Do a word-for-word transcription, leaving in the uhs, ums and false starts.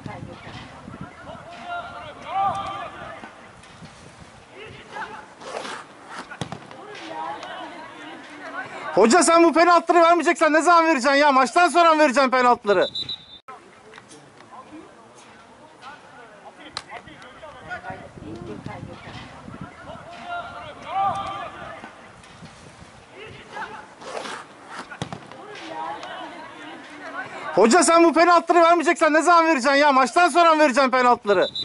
Hoca sen bu penaltıları vermeyeceksen ne zaman vereceksin ya? Maçtan sonra mı vereceksin penaltıları? Hoca sen bu penaltıları vermeyeceksen ne zaman vereceksin ya? Maçtan sonra mı vereceksin penaltıları?